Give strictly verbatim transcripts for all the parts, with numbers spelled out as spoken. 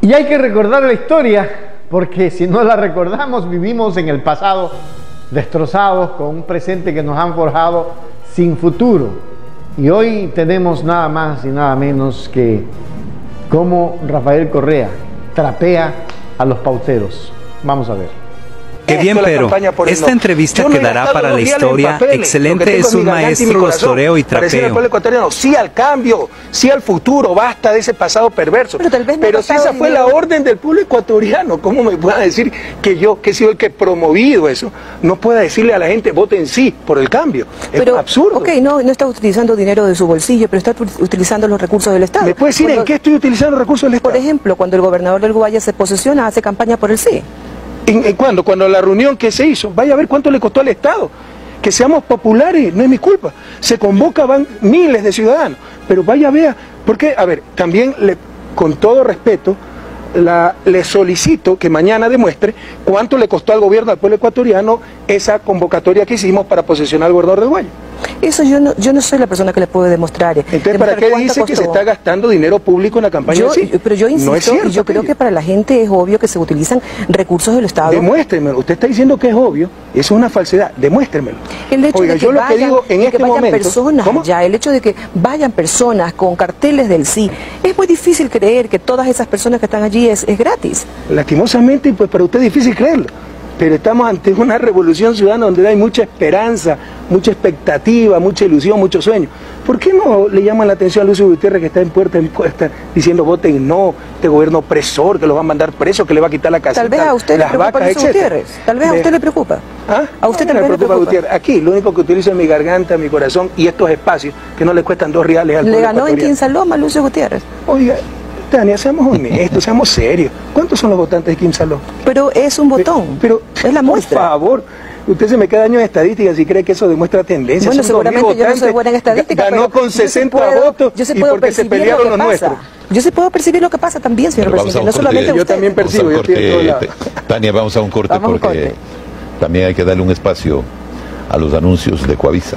Y hay que recordar la historia, porque si no la recordamos, vivimos en el pasado destrozados, con un presente que nos han forjado sin futuro. Y hoy tenemos nada más y nada menos que cómo Rafael Correa trapea a los pauteros. Vamos a ver. Qué bien, pero esta entrevista quedará para la historia. Excelente, es un maestro postureo y trapeo. Al pueblo ecuatoriano, sí al cambio, sí al futuro, basta de ese pasado perverso. Pero, tal vez no pero si esa fue la orden del pueblo ecuatoriano, ¿cómo me pueda decir que yo, que he sido el que he promovido eso, no pueda decirle a la gente, voten sí por el cambio? Pero, es absurdo. Ok, no, no está utilizando dinero de su bolsillo, pero está utilizando los recursos del Estado. ¿Me puede decir cuando, en qué estoy utilizando los recursos del Estado? Por ejemplo, cuando el gobernador del Guaya se posesiona, hace campaña por el sí. ¿En, en cuándo? Cuando la reunión que se hizo, vaya a ver cuánto le costó al Estado. Que seamos populares, no es mi culpa. Se convoca, van miles de ciudadanos, pero vaya a ver, porque, a ver, también le, con todo respeto, la, le solicito que mañana demuestre cuánto le costó al gobierno, al pueblo ecuatoriano, esa convocatoria que hicimos para posesionar al gobernador de Guaya. Eso yo no, yo no soy la persona que le puede demostrar. Entonces, demostrar ¿para qué dice costó? Que se está gastando dinero público en la campaña? Yo, sí? Pero yo insisto, no es cierto, yo creo que para la gente es obvio que se utilizan recursos del Estado. Demuéstremelo. Usted está diciendo que es obvio. Eso es una falsedad. Demuéstremelo. El hecho Oiga, de que yo lo vayan, que digo en de este que vayan momento, personas ¿cómo? ya, el hecho de que vayan personas con carteles del sí, es muy difícil creer que todas esas personas que están allí es, es gratis. Lastimosamente, pues para usted es difícil creerlo. Pero estamos ante una revolución ciudadana donde hay mucha esperanza, mucha expectativa, mucha ilusión, mucho sueño. ¿Por qué no le llaman la atención a Lucio Gutiérrez, que está en puerta en puerta diciendo voten no, este gobierno opresor que los va a mandar presos, que le va a quitar la casita, Tal vez a usted las le preocupa vacas, Lucio Gutiérrez. Tal vez a usted le preocupa. ¿Ah? A usted no, también me preocupa, le preocupa Gutiérrez. Aquí lo único que utilizo es mi garganta, mi corazón y estos espacios que no le cuestan dos reales al pueblo Le ganó en ecuatoriano. Quinsaloma Lucio Gutiérrez. Oiga, Tania, seamos honestos, seamos serios. ¿Cuántos son los votantes de Quimsaló? Pero es un botón, pero, pero es la muestra. Por favor, usted se me queda daño en estadísticas y cree que eso demuestra tendencia. Bueno, seguramente yo no soy buena en estadística, ganó con sesenta puedo, votos yo se y puedo porque se percibir pelearon lo que los pasa. nuestros. Yo se puedo percibir lo que pasa también, señor Pero presidente, no solamente Yo usted. también percibo, yo estoy en todo lado. Tania, vamos a un corte Vamos porque un corte. También hay que darle un espacio a los anuncios de Coavisa.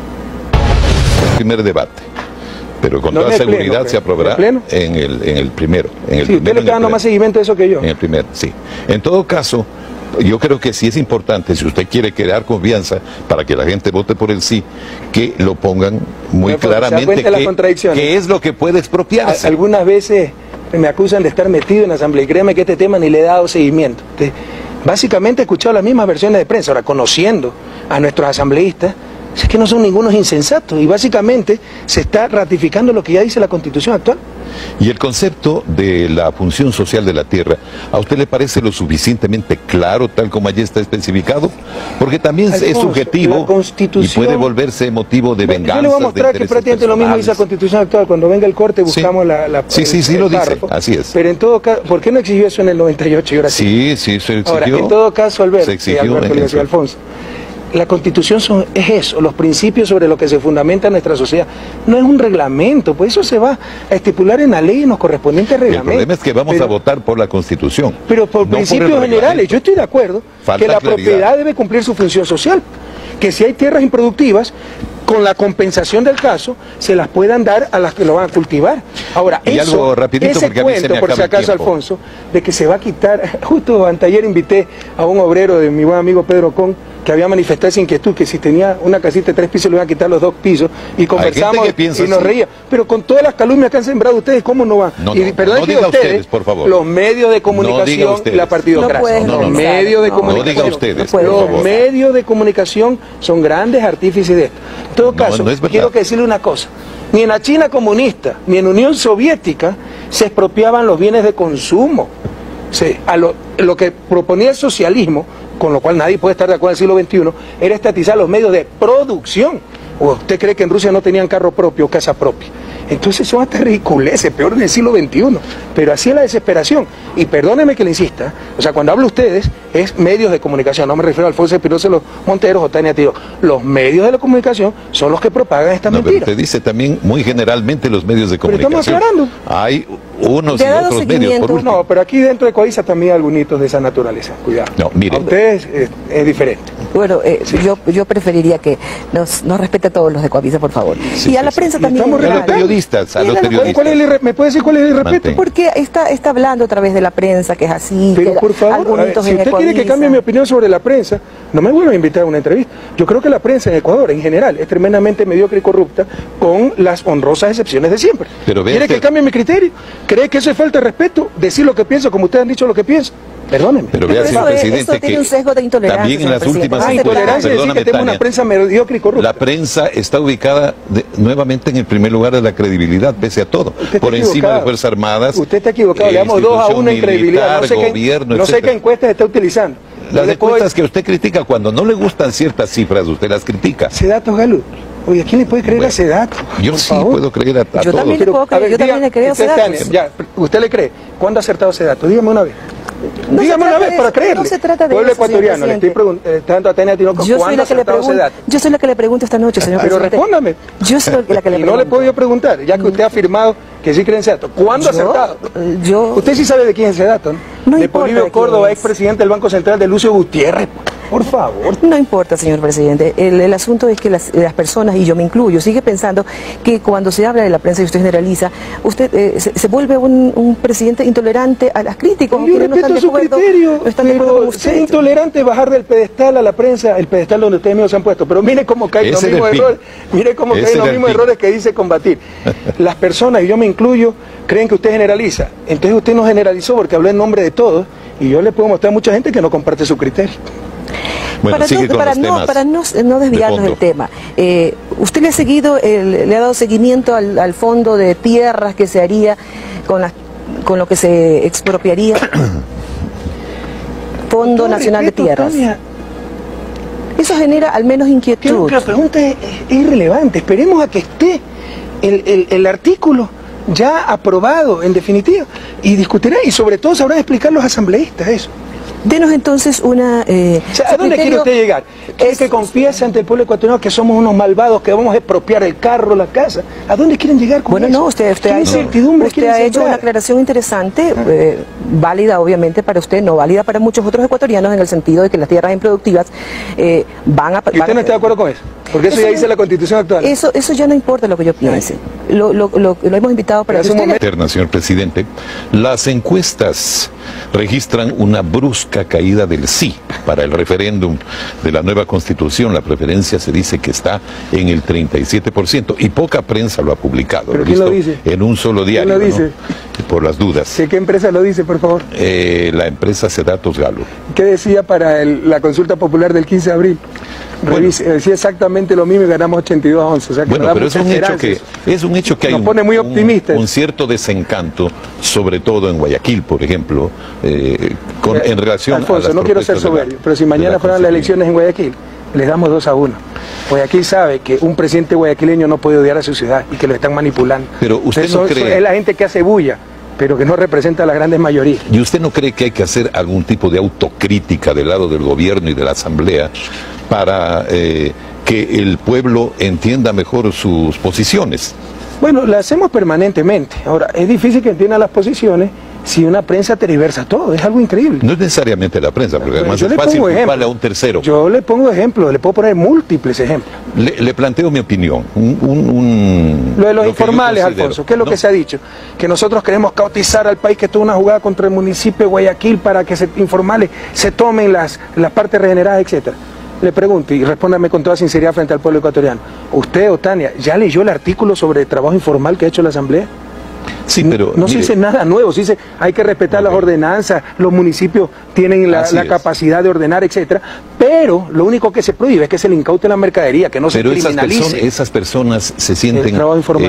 Primer debate. Pero con no toda seguridad pleno, se aprobará ¿en, en el, en el primero. En el sí, usted le está dando más seguimiento a eso que yo. En el primero, sí. En todo caso, yo creo que sí es importante, si usted quiere crear confianza para que la gente vote por el sí, que lo pongan muy Pero, claramente qué que es lo que puede expropiarse. Algunas veces me acusan de estar metido en la asamblea y créeme que este tema ni le he dado seguimiento. Entonces, básicamente he escuchado las mismas versiones de prensa. Ahora, conociendo a nuestros asambleístas, es que no son ningunos insensatos y básicamente se está ratificando lo que ya dice la Constitución actual. Y el concepto de la función social de la tierra, ¿a usted le parece lo suficientemente claro tal como allí está especificado? Porque también Alfonso, es subjetivo y puede volverse motivo de venganza. Yo le voy a mostrar que prácticamente lo mismo dice la Constitución actual. Cuando venga el corte buscamos sí. la, la Sí, sí, sí, el lo párrafo. dice, así es. Pero en todo caso, ¿por qué no exigió eso en el noventa y ocho? Y ahora sí, sí, se exigió. Ahora, en todo caso, Alberto, se exigió Alberto en y Alfonso, la Constitución son, es eso, los principios sobre los que se fundamenta nuestra sociedad. No es un reglamento, pues eso se va a estipular en la ley, en los correspondientes reglamentos. El problema es que vamos pero, a votar por la Constitución. Pero por no principios por generales, yo estoy de acuerdo Falta que la claridad. propiedad debe cumplir su función social. Que si hay tierras improductivas, con la compensación del caso, se las puedan dar a las que lo van a cultivar. Ahora, y eso, algo rapidito ese porque cuento, a mí se me por si acaso, Alfonso, de que se va a quitar, justo anteayer invité a un obrero de mi buen amigo Pedro Con, que había manifestado esa inquietud, que si tenía una casita de tres pisos le iban a quitar los dos pisos, y conversamos y nos así. reía. Pero con todas las calumnias que han sembrado ustedes, ¿cómo no van? No, y, no, perdón, no diga ustedes, ustedes, por favor. Los medios de comunicación no y la partidocracia. No los no, medios de no, comunicación. No diga ustedes, no Los por favor. medios de comunicación son grandes artífices de esto. En todo caso, no es quiero que decirle una cosa. Ni en la China comunista, ni en la Unión Soviética se expropiaban los bienes de consumo. Sí, a lo, lo que proponía el socialismo, con lo cual nadie puede estar de acuerdo en el siglo veintiuno, era estatizar los medios de producción. ¿O usted cree que en Rusia no tenían carro propio o casa propia? Entonces son hasta ridiculeces, peor en el siglo veintiuno. Pero así es la desesperación. Y perdóneme que le insista, o sea, cuando hablo ustedes, es medios de comunicación. No me refiero a Alfonso Espinosa Los Monteros o Tania Tiro. Los medios de la comunicación son los que propagan esta no, mentira. Pero usted dice también muy generalmente los medios de comunicación. Pero estamos aclarando. Hay unos y otros medios. Por no, pero aquí dentro de Coavisa también hay algunos de esa naturaleza, cuidado. No, mire. A ustedes es, es diferente. Bueno, eh, sí. yo, yo preferiría que nos, nos respete a todos los de Coavisa, por favor. Sí, y a la sí, prensa sí. también. A los periodistas, a los la, periodistas. ¿Cuál es el, ¿Me puede decir cuál es el respeto? Mantén. Porque está, está hablando a través de la prensa, que es así. Pero que por favor, ver, si usted quiere que cambie mi opinión sobre la prensa, no me vuelva a invitar a una entrevista. Yo creo que la prensa en Ecuador, en general, es tremendamente mediocre y corrupta, con las honrosas excepciones de siempre. Pero ¿quiere que cambie mi criterio? ¿Cree que eso es falta de respeto? Decir lo que pienso, como ustedes han dicho lo que pienso. Perdónenme. Pero vea, señor presidente, eso tiene un sesgo de intolerancia, también en las últimas ah, intolerancia es decir que tengo una prensa mediocre y corrupta. La prensa está ubicada de, nuevamente en el primer lugar de la credibilidad, pese a todo. Por encima de las Fuerzas Armadas. Usted está equivocado, le damos dos a uno en credibilidad. No sé, gobierno, qué, no sé qué encuestas está utilizando. Las no encuestas que usted critica, cuando no le gustan ciertas cifras, usted las critica. Sedato, Galo. Oye, ¿a quién le puede creer bueno, a Sedato? Yo sí favor. puedo creer a, a yo todos. También le puedo creer, ver, yo diga, también le creo a Sedato. Ya, ¿usted le cree? ¿Cuándo ha acertado Sedato? Dígame una vez. No Dígame una vez para creerle. No se trata de Pueblo eso, ecuatoriano, le estoy preguntando a Tania Tinoco, ¿cuándo ha acertado Sedato? Yo soy la que le pregunto esta noche, señor Pero presidente. respóndame. Yo soy la que le pregunto. Y no le puedo yo preguntar, ya que usted ha afirmado que sí cree en Sedato. ¿Cuándo ha acertado? Yo... Usted sí sabe de quién es Sedato, ¿no? No de Polibio Córdoba, expresidente del Banco Central, de Lucio Gutiérrez. Por favor. No importa, señor presidente. El, el asunto es que las, las personas, y yo me incluyo, sigue pensando que cuando se habla de la prensa y usted generaliza, usted eh, se, se vuelve un, un presidente intolerante a las críticas. Yo respeto no su acuerdo, criterio, no pero ser intolerante es bajar del pedestal a la prensa, el pedestal donde ustedes mismos se han puesto. Pero mire cómo caen los mismos errores, mire cómo caen los mismos errores que dice combatir. Las personas, y yo me incluyo, creen que usted generaliza. Entonces usted no generalizó porque habló en nombre de todos, y yo le puedo mostrar a mucha gente que no comparte su criterio. Bueno, para, no, para, no, para no, no desviarnos de del tema, eh, ¿usted le ha seguido, el, le ha dado seguimiento al, al fondo de tierras que se haría con, las, con lo que se expropiaría? Fondo Todo Nacional respeto, de Tierras. Tania. Eso genera al menos inquietud. Creo que la pregunta es, es irrelevante. Esperemos a que esté el, el, el artículo ya aprobado en definitiva y discutirá, y sobre todo sabrán explicar los asambleístas eso. Denos entonces una... Eh, o sea, ¿a dónde quiere usted llegar? ¿Quiere que confiese ante el pueblo ecuatoriano que somos unos malvados, que vamos a expropiar el carro, la casa? ¿A dónde quieren llegar con bueno, eso? Bueno, no, usted, usted ha, incertidumbre usted ha hecho una aclaración interesante, eh, válida obviamente para usted, no válida para muchos otros ecuatorianos, en el sentido de que las tierras improductivas eh, van a... ¿Y usted no está de acuerdo con eso? Porque eso, eso ya dice la Constitución actual. Eso, eso ya no importa lo que yo piense. Lo, lo, lo, lo hemos invitado para que usted... Eterna, señor presidente, las encuestas registran una brusca caída del sí para el referéndum de la nueva Constitución. La preferencia se dice que está en el treinta y siete por ciento y poca prensa lo ha publicado. ¿Pero quién lo dice? En un solo diario, ¿Quién lo dice? ¿no? Por las dudas. ¿Qué, qué empresa lo dice, por favor? Eh, la empresa Sedatos Galo. ¿Qué decía para el, la consulta popular del quince de abril? Revise, bueno, decía exactamente lo mismo y ganamos ochenta y dos a once. O sea que bueno, pero es un, hecho que, es un hecho que hay Nos pone muy un, optimistas. Un, un cierto desencanto, sobre todo en Guayaquil, por ejemplo, eh, con, eh, en relación Alfonso, a las no quiero ser soberbio, la, pero si mañana la fueran las elecciones en Guayaquil, les damos dos a uno. Guayaquil sabe que un presidente guayaquileño no puede odiar a su ciudad y que lo están manipulando. Pero usted eso, no cree... eso es la gente que hace bulla, pero que no representa a las grandes mayorías. ¿Y usted no cree que hay que hacer algún tipo de autocrítica del lado del gobierno y de la Asamblea para eh, que el pueblo entienda mejor sus posiciones? Bueno, la hacemos permanentemente. Ahora, es difícil que entiendan las posiciones si una prensa tergiversa todo, es algo increíble. No es necesariamente la prensa, porque además es fácil culparle a un tercero. Yo le pongo ejemplos, le puedo poner múltiples ejemplos. Le, le planteo mi opinión. Un, un, un, lo de los lo informales, Alfonso, ¿qué es lo no. que se ha dicho? Que nosotros queremos cautizar al país, que esto es una jugada contra el municipio de Guayaquil para que se, informales se tomen las, las partes regeneradas, etcétera. Le pregunto, y respóndame con toda sinceridad frente al pueblo ecuatoriano, ¿usted o Tania ya leyó el artículo sobre el trabajo informal que ha hecho la Asamblea? Sí, pero, no, no se dice nada nuevo, se dice hay que respetar okay. las ordenanzas, los municipios tienen la, la capacidad de ordenar, etcétera, pero lo único que se prohíbe es que se le incaute la mercadería, que no pero se criminalice. Esas personas, esas personas se sienten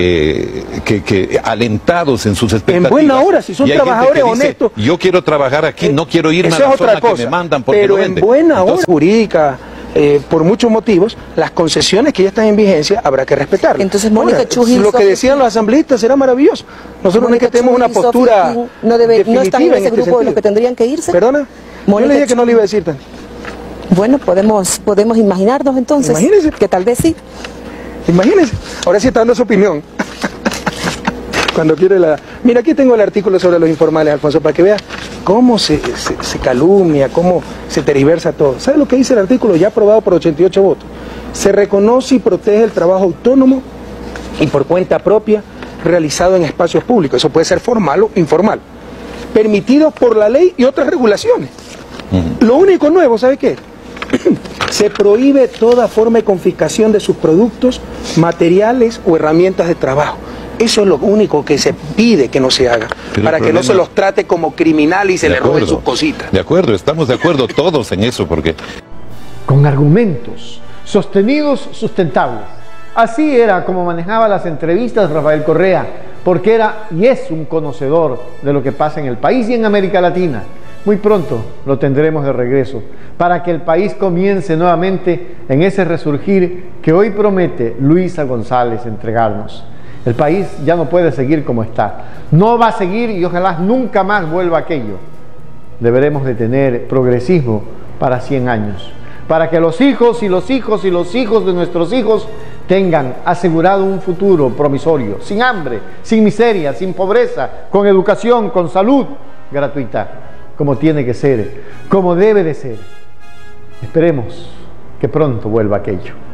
eh, que, que alentados en sus expectativas. En buena hora, si son trabajadores dice, honestos. Yo quiero trabajar aquí, eh, no quiero irme a la es otra zona cosa, que me mandan porque pero no en venden. buena hora Entonces, jurídica. Eh, por muchos motivos, las concesiones que ya están en vigencia habrá que respetarlas. Entonces, Mónica Chujil, lo que decían los asambleístas será maravilloso. Nosotros no es que tenemos una postura no, debe, no están en ese en grupo este de los que tendrían que irse. ¿Perdona? Mónica, yo le dije que no le iba a decir tan. Bueno, podemos podemos imaginarnos entonces. Imagínese. Que tal vez sí. Imagínese. Ahora sí está dando su opinión. Cuando quiere la... Mira, aquí tengo el artículo sobre los informales, Alfonso, para que veas cómo se, se, se calumnia, cómo se tergiversa todo. ¿Sabes lo que dice el artículo? Ya aprobado por ochenta y ocho votos. Se reconoce y protege el trabajo autónomo y por cuenta propia realizado en espacios públicos. Eso puede ser formal o informal. Permitido por la ley y otras regulaciones. Uh-huh. Lo único nuevo, ¿sabe qué? Se prohíbe toda forma de confiscación de sus productos, materiales o herramientas de trabajo. Eso es lo único que se pide que no se haga, pero para que no se los trate como criminales y se les roben sus cositas. De acuerdo, estamos de acuerdo todos en eso, porque... Con argumentos sostenidos, sustentables. Así era como manejaba las entrevistas Rafael Correa, porque era y es un conocedor de lo que pasa en el país y en América Latina. Muy pronto lo tendremos de regreso, para que el país comience nuevamente en ese resurgir que hoy promete Luisa González entregarnos. El país ya no puede seguir como está. No va a seguir y ojalá nunca más vuelva aquello. Deberemos de tener progresismo para cien años, para que los hijos y los hijos y los hijos de nuestros hijos tengan asegurado un futuro promisorio, sin hambre, sin miseria, sin pobreza, con educación, con salud gratuita, como tiene que ser, como debe de ser. Esperemos que pronto vuelva aquello.